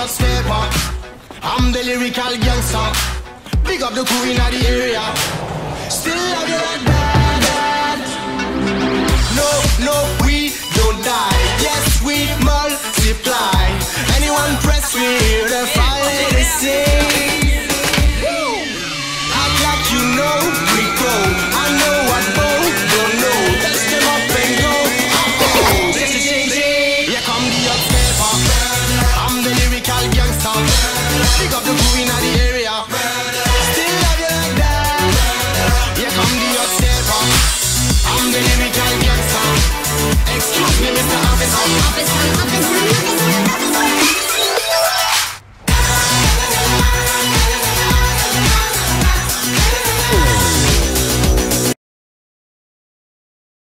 stepper. I'm the lyrical gangster. Big up the crew in the area. Still love you like bad. No, no, we don't die. Yes, we multiply. Anyone press me, the fire they sing. Act like you know we go. I know what both don't know. Touch them up and go. Oh, this is changing. Here come the upstepper. I'm the lyrical gangster. Big up